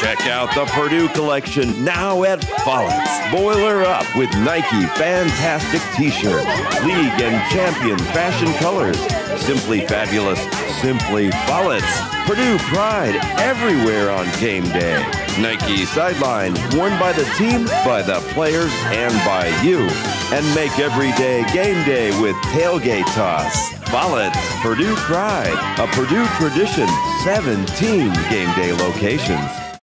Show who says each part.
Speaker 1: Check out the Purdue collection now at Follett's. Boiler up with Nike Fantastic T-shirts, League and Champion fashion colors. Simply fabulous, simply Follett's. Purdue pride everywhere on game day. Nike sideline, worn by the team, by the players, and by you. And make every day game day with tailgate toss. Follett's, Purdue pride, a Purdue tradition, 17 game day locations.